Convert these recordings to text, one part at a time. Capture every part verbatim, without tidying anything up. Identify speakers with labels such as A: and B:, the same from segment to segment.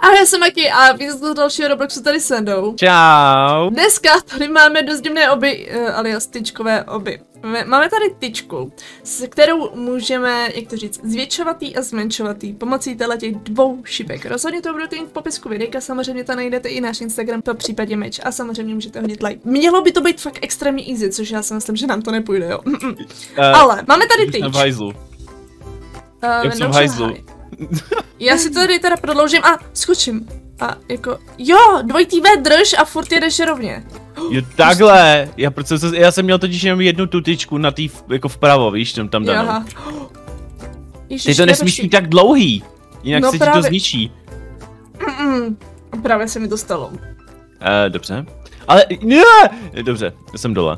A: A já jsem Maki a vítám z dalšího Robloxu tady se mnou.
B: Čau.
A: Dneska tady máme dost divné oby, uh, alias tyčkové oby. Máme tady tyčku, s kterou můžeme, jak to říct, zvětšovatý a zmenšovatý pomocí těch dvou šipek. Rozhodně to budete mít v popisku videa, samozřejmě to najdete i náš Instagram, po případě meč a samozřejmě můžete hodit like. Mělo by to být fakt extrémně easy, což já si myslím, že nám to nepůjde, jo. Uh, Ale máme tady tyč.
B: Jsem v hajzlu.
A: Uh,
B: Jak jsem v hajzlu.
A: Já si to tady teda prodloužím a skočím. A jako, jo, dvojitý V drž a furt jedeš rovně.
B: Jo, takhle, já, proč jsem, já jsem měl totiž jenom jednu tu tyčku na tý, jako vpravo, víš, tam tam danou. Ty to nesmíš mít tak dlouhý, jinak no se právě ti to zničí.
A: Mm -mm. Právě se mi to stalo.
B: Eh, dobře. Ale, ne, dobře, jsem dole.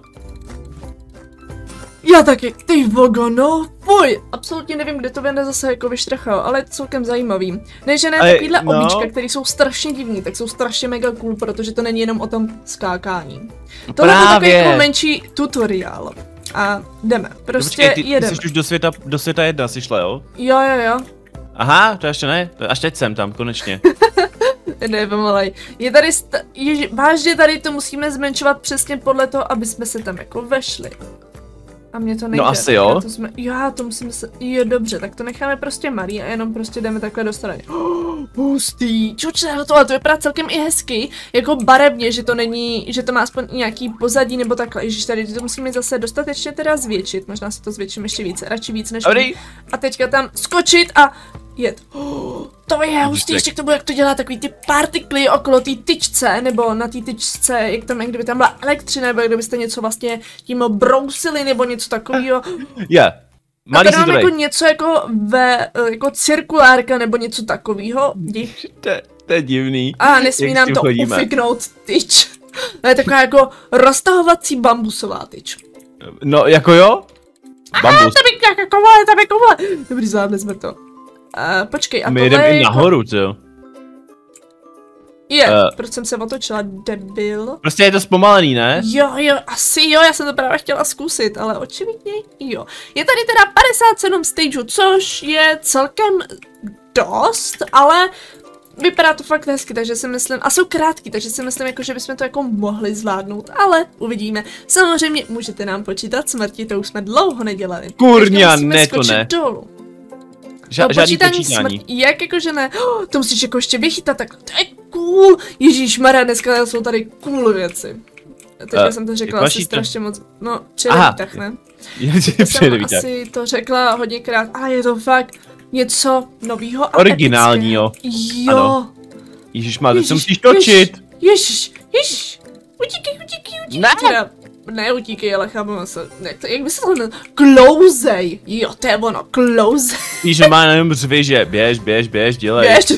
A: Já taky, ty vogo, no, fuj, absolutně nevím, kde to Venda zase jako vyštrachal, ale celkem zajímavý. Ne, že ne, takovýhle no. Obíčka, které jsou strašně divný, tak jsou strašně mega cool, protože to není jenom o tom skákání. Tohle je takový jako menší tutoriál. A jdeme, prostě
B: Počkej, ty,
A: jedeme.
B: Ty jsi už do světa, do světa jedna jsi šla, jo?
A: Jo, jo, jo.
B: Aha, to ještě ne, až teď jsem tam, konečně.
A: Ne, pomalej. Je tady, je, vážně tady to musíme zmenšovat přesně podle toho, aby jsme se tam jako vešli. A mě to nejde.
B: No asi jo.
A: To jsme, já to musíme se, jo dobře, tak to necháme prostě malý a jenom prostě jdeme takhle do strany. Oh, hustý, čuče, tohle to vypadá celkem i hezky, jako barevně, že to není, že to má aspoň nějaký pozadí nebo takhle, ježiš, tady to musíme zase dostatečně teda zvětšit, možná si to zvětším ještě více, radši víc než
B: my.
A: A teďka tam skočit a jet. Oh, to je hustý, ještě k tomu, jak to dělá takový ty partikly okolo té tyčce, nebo na té tyčce, jak tam, jak kdyby tam byla elektřina, nebo kdybyste něco vlastně tím brousili, nebo něco takového.
B: Yeah.
A: A to nám jako něco jako ve, jako cirkulárka, nebo něco takového.
B: To, to je divný.
A: A nesmí nám to chodíme. Ufiknout tyč. To je taková jako roztahovací bambusová tyč.
B: No, jako jo?
A: Bambus. Aha, to by jako kovale, to by kovale. Dobrý, zvládli jsme to. Uh, počkej, a
B: my jdeme i nahoru, co jo?
A: Je, uh, proč jsem se otočila, debil?
B: Prostě je to zpomalený, ne?
A: Jo, jo, asi jo, já jsem to právě chtěla zkusit, ale očividně jo. Je tady teda padesát sedm stageů, což je celkem dost, ale vypadá to fakt hezky, takže si myslím, a jsou krátký, takže si myslím, jako, že bychom to jako mohli zvládnout, ale uvidíme. Samozřejmě můžete nám počítat smrti, to už jsme dlouho nedělali.
B: Kurňa, ne, to ne.
A: Dolů.
B: Ža
A: no,
B: žádný počítání. Smrt,
A: jak jakože ne, oh, to musíš jako ještě vychytat, tak to je cool. Ježíšmarja, dneska jsou tady cool věci. Teďka uh, jsem to řekla asi strašně moc, no předevítah, ne? Já jsem asi to řekla hodněkrát, ale je to fakt něco novýho a
B: originálního.
A: Jo. Ano.
B: Ježíšmarja, to musíš točit.
A: Ježíš, ježíš, utíkej, utíkej, utíkej.
B: Ne.
A: Teda, ne utíkej, ale chápu se, ne, to, jak by se to jmenilo? Klouzej, jo, to je ono, klouzej.
B: Víš, že má jenom řvy, že běž, běž, běž, dělej.
A: Běž.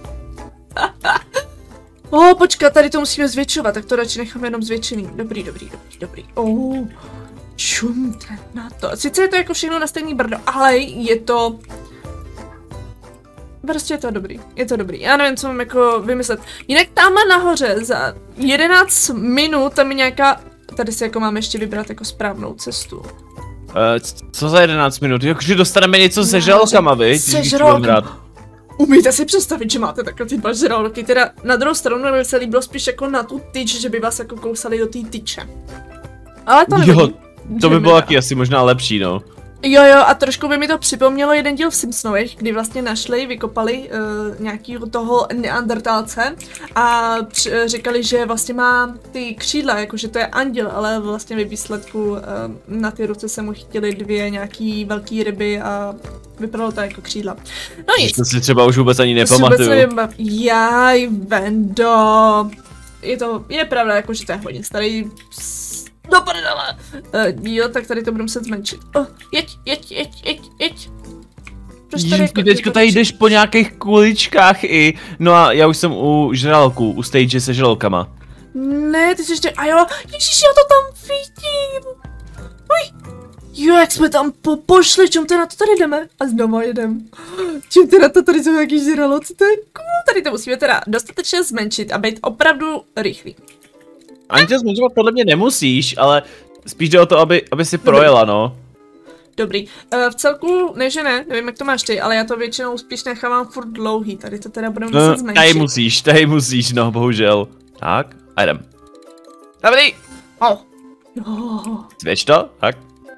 A: oh, počkat, tady to musíme zvětšovat, tak to radši necháme jenom zvětšený. Dobrý, dobrý, dobrý, dobrý. Oh, čumte na to. Sice je to jako všechno na stejný brdo, ale je to... Prostě je to dobrý, je to dobrý. Já nevím, co mám jako vymyslet. Jinak tam nahoře za jedenáct minut tam je nějaká... Tady si jako máme ještě vybrat jako správnou cestu. Uh,
B: co za jedenáct minut? Jakože dostaneme něco se žralokama, viď?
A: Se žralokama. Umíte si představit, že máte takhle ty dva žraloky, teda na druhou stranu by se líbilo spíš jako na tu tyč, že by vás jako kousali do té tyče. Ale to nevím.
B: Jo, to by bylo taky asi možná lepší, no.
A: Jo, jo, a trošku by mi to připomnělo jeden díl v Simpsonových, kdy vlastně našli, vykopali uh, nějakýho toho neandertálce a při, uh, říkali, že vlastně má ty křídla, jakože to je anděl, ale vlastně ve výsledku uh, na ty ruce se mu chytily dvě nějaký velký ryby a vypadalo to jako křídla. No nic.
B: To si třeba už vůbec ani nepamatuju.
A: Jaj, Vendo. Je to, je pravda, jakože to je hodně starý. Do prdele. Uh, jo, tak tady to budu muset zmenšit. Oh, jeď, jeď, jeď, jeď, jeď.
B: Ježišky, teďko tady jdeš po nějakých kuličkách i, no a já už jsem u žraloků, u stage se žralokama.
A: Ne, ty jsi ještě, a jo, ježiš, já to tam vidím. Uj. Jo, jak jsme tam po pošli, čím to na to tady jdeme? A znovu jedem. Čím to na to tady jsou nějaký žraloci, to je cool. Tady to musíme teda dostatečně zmenšit a být opravdu rychlý.
B: Ani to zmenšovat podle mě nemusíš, ale spíš jde o to, aby, aby si projela, no.
A: Dobrý. Uh, v celku, ne že ne, nevím jak to máš ty, ale já to většinou spíš nechávám furt dlouhý, tady to teda budeme muset zmenšit.
B: Tady musíš, tady musíš, no bohužel. Tak, a jdem. Dobrý.
A: Oh. Oh.
B: Zvěč to, tak.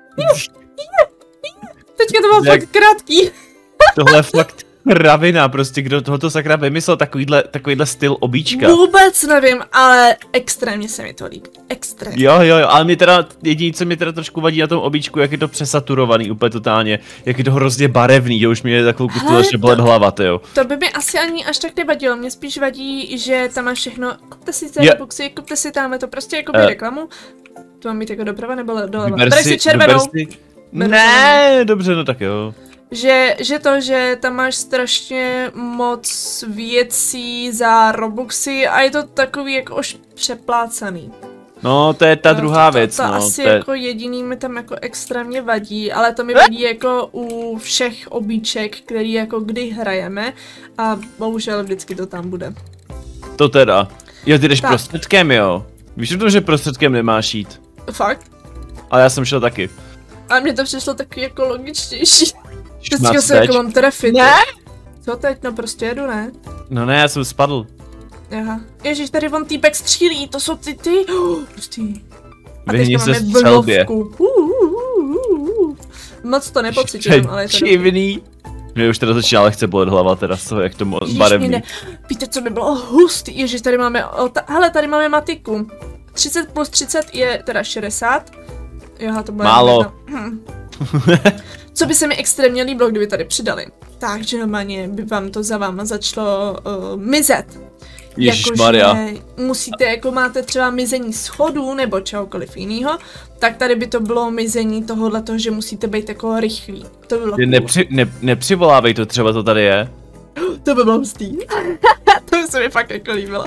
A: Teďka to bylo fakt krátký.
B: Tohle je fakt kravina, prostě kdo tohoto sakra vymyslel takovýhle, takovýhle styl obíčka.
A: Vůbec nevím, ale extrémně se mi to líbí. Extrémně.
B: Jo, jo, jo, ale mě teda, jediné, co mě teda trošku vadí na tom obíčku, jak je to přesaturovaný úplně totálně, jak je to hrozně barevný, že už mě je takovou začne bolet hlava, tyjo.
A: To by mi asi ani až tak nevadilo, mě spíš vadí, že tam máš všechno, kupte si ty boxy, kupte si tamhle to, prostě jako by uh. reklamu. To mám mít jako doprava nebo doleva? Bereš si červenou.
B: Si... Ne, dobře, no tak jo.
A: Že, že to, že tam máš strašně moc věcí za Robuxy a je to takový jako už přeplácaný.
B: No, to je ta druhá
A: to, to,
B: věc,
A: to
B: no.
A: asi
B: to je...
A: jako jediný mi tam jako extrémně vadí, ale to mi vadí jako u všech obíček, který jako kdy hrajeme a bohužel vždycky to tam bude.
B: To teda. Jo, ty jdeš tak. Prostředkem, jo. Víš o tom, že prostředkem nemáš jít?
A: Fakt?
B: Ale já jsem šel taky.
A: A mně to přišlo taky jako logičtější. Vždycky se jako mám trefit. Ne? Co teď? No prostě jedu, ne?
B: No ne, já jsem spadl.
A: Aha. Ježiš, tady von týpek střílí, to jsou ty ty. Oh, pustý. A
B: Vyhni
A: teďka
B: se
A: máme
B: střelbě.
A: Uh, uh, uh, uh. Moc to nepocítím, ale je to
B: divný. Mě už teda začíná lehce bolet hlava, teda z toho, jak to barevný.
A: Ne. Víte, co by bylo hustý? Ježiš, tady máme, hele, tady máme matiku. třicet plus třicet je teda šedesát. Jo, to bylo
B: málo.
A: Co by se mi extrémně líbilo, kdyby tady přidali. Takže normálně by vám to za váma začalo uh, mizet.
B: Ježišmarja.
A: Musíte, jako máte třeba mizení schodů nebo čehokoliv jiného, tak tady by to bylo mizení tohohle toho, že musíte být jako rychlí. To by bylo cool.
B: Nepři, ne, nepřivolávej to, třeba to tady je.
A: To by bylo hustý. To by se mi fakt jako líbilo.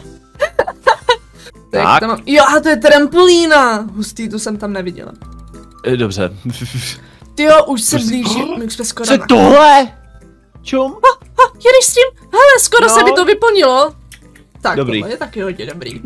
B: Tak.
A: Tam mám... Jo, a to je trampolína! Hustý, tu jsem tam neviděla.
B: Dobře.
A: Tyjo, už se blíží, my už jsme skoro.
B: Co je tohle? Čum?
A: Ha, ha, jedeš s tím? Hele, skoro no. Se mi to vyplnilo. Tak,
B: dobrý.
A: Tohle je taky hodně dobrý.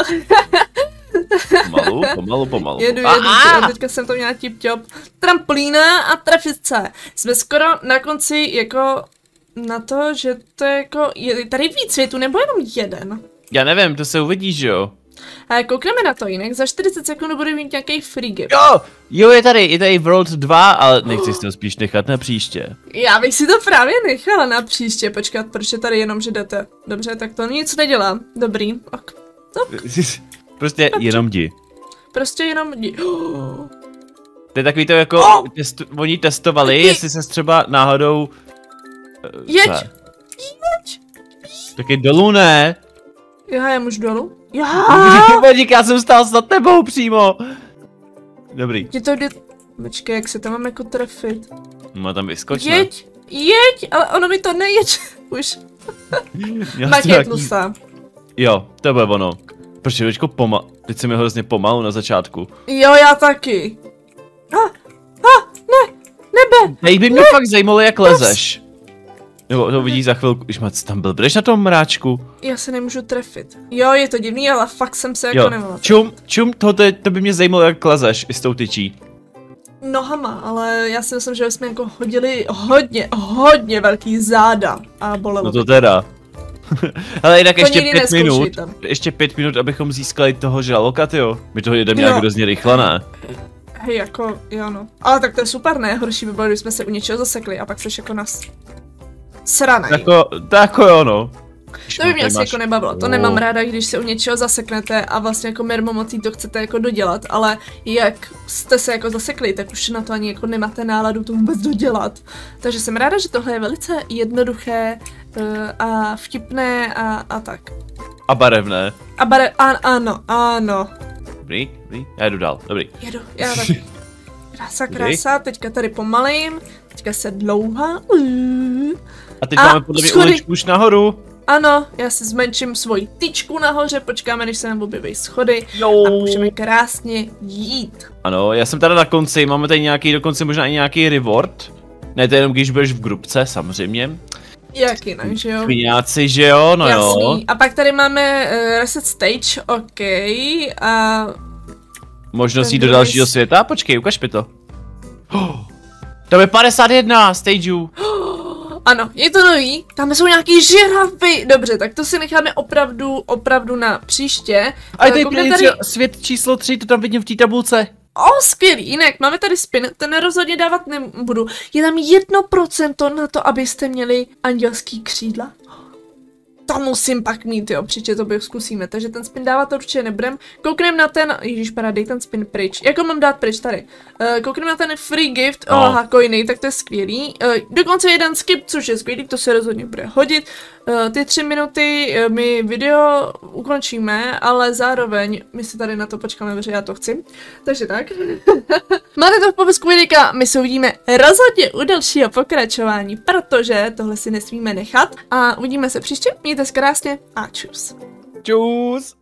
B: Pomalu, pomalu, pomalu.
A: Jedu, jedu, jedu, teďka jsem to měla tip-top. Trampolína a trafice. Jsme skoro na konci jako na to, že to je jako, je tady víc světů, nebo jenom jeden?
B: Já nevím, to se uvidí, že jo?
A: A koukneme na to jinak, za čtyřicet sekund bude mít nějaký free gift.
B: Jo, jo, je tady, je tady World dva, ale nechci si to spíš nechat na příště.
A: Já bych si to právě nechala na příště, počkat, protože tady jenom, že jdete. Dobře, tak to nic nedělá. Dobrý, ok. ok.
B: Prostě Dobře. Jenom jdi.
A: Prostě jenom jdi.
B: Oh. To je takový to jako, oh. testu, oni testovali, Jdi. jestli se třeba náhodou... Uh,
A: Jeď, jeď.
B: Taky dolů ne.
A: Já, já můžu dolů? Já.
B: Dík, já jsem stál nad tebou přímo. Dobrý.
A: Je to jde... Počkej, jak se tam mám jako trefit?
B: No tam vyskoč,
A: Jeď, jeď, ale ono mi to nejeď. Už. Matěj je tlustá.
B: Jo, to bude ono. Proč je teďko pomal... Teď jsem je hrozně pomalu na začátku.
A: Jo, já taky. Ha, ha, ne, nebe.
B: Teď by mě ne, fakt zajímalo, jak lezeš. Nebo to vidíš za chvilku, už máš tam byl, budeš na tom mráčku?
A: Já se nemůžu trefit. Jo, je to divný, ale fakt jsem se
B: jo.
A: jako nemohla.
B: Čum, čum, to, to, to by mě zajímalo, jak lezeš i s tou tyčí.
A: Nohama, ale já si myslím, že jsme jako hodili hodně, hodně velký záda a bolelo.
B: No to teda. Ale jinak to ještě pět minut, ještě pět minut, abychom získali toho žraloka, tyjo. My toho jedeme nějak hrozně rychle, ne?
A: Hej, jako, jo no. Ale tak to je super, ne? Horší by bylo, kdyby jsme se u něčeho zasekli a pak seš jako nás sranej.
B: Tako, tako jo no.
A: To by mě asi jako nebavilo, to nemám ráda, když se u něčeho zaseknete a vlastně jako mermomocí to chcete jako dodělat, ale jak jste se jako zasekli, tak už na to ani jako nemáte náladu to vůbec dodělat. Takže jsem ráda, že tohle je velice jednoduché uh, a vtipné a, a tak.
B: A barevné.
A: A bare... An, ano, ano.
B: Dobrý, dobrý, já jdu dál, dobrý.
A: Jedu, já taky. Krása, krása, teďka tady pomalím, teďka se dlouhá. Uh.
B: A teď a máme podle mě uličku už nahoru.
A: Ano, já si zmenším svoji tyčku nahoře, počkáme, než se nám objeví schody jo. A můžeme krásně jít.
B: Ano, já jsem tady na konci, máme tady nějaký, dokonce možná i nějaký reward. Ne, to je jenom když budeš v grupce, samozřejmě.
A: Jak jinak, že jo?
B: Kviňáci, že jo, no
A: jasný.
B: Jo.
A: A pak tady máme uh, reset stage, ok, a...
B: Možnost jít do dalšího světa? Počkej, ukaž mi to. Oh. To je padesát jedna stageů.
A: Ano, je to nový, tam jsou nějaký žirafy. Dobře, tak to si necháme opravdu, opravdu na příště.
B: A je tady, tady svět číslo tři, to tam vidím v té tabulce.
A: O, skvělý, jinak máme tady spin, ten rozhodně dávat nebudu. Je tam jedno procento na to, abyste měli andělský křídla. To musím pak mít, jo, příště to bych zkusíme, takže ten spin dávat to určitě nebudem. Koukneme na ten, ježišpara, dej ten spin pryč, jako mám dát pryč tady. Uh, koukneme na ten free gift, no. Aha, coiny, tak to je skvělý. Uh, dokonce jeden skip, což je skvělý, to se rozhodně bude hodit. Uh, ty tři minuty uh, my video ukončíme, ale zároveň my si tady na to počkáme, protože já to chci. Takže tak. Máte to v popisku videa, my se uvidíme rozhodně u dalšího pokračování, protože tohle si nesmíme nechat. A uvidíme se příště, mějte se krásně a čus.
B: Čus.